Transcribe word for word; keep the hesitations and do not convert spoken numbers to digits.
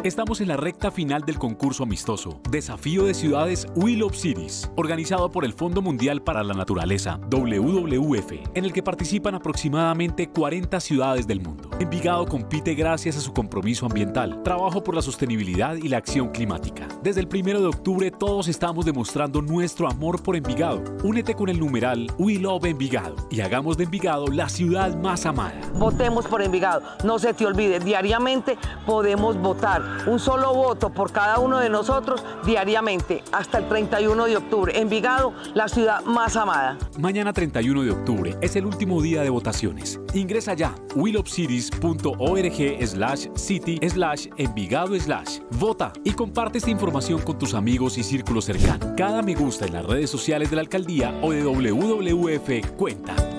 Estamos en la recta final del concurso amistoso Desafío de Ciudades We Love Cities, organizado por el Fondo Mundial para la Naturaleza, W W F, en el que participan aproximadamente cuarenta ciudades del mundo. Envigado compite gracias a su compromiso ambiental, trabajo por la sostenibilidad y la acción climática. Desde el primero de octubre todos estamos demostrando nuestro amor por Envigado. Únete con el numeral We Love Envigado y hagamos de Envigado la ciudad más amada. Votemos por Envigado. No se te olvide, diariamente podemos votar. Un solo voto por cada uno de nosotros diariamente hasta el treinta y uno de octubre. Envigado, la ciudad más amada. Mañana treinta y uno de octubre es el último día de votaciones. Ingresa ya we love cities punto org slash city slash envigado slash vota y comparte esta información con tus amigos y círculo cercano. Cada me gusta en las redes sociales de la alcaldía o de W W F cuenta.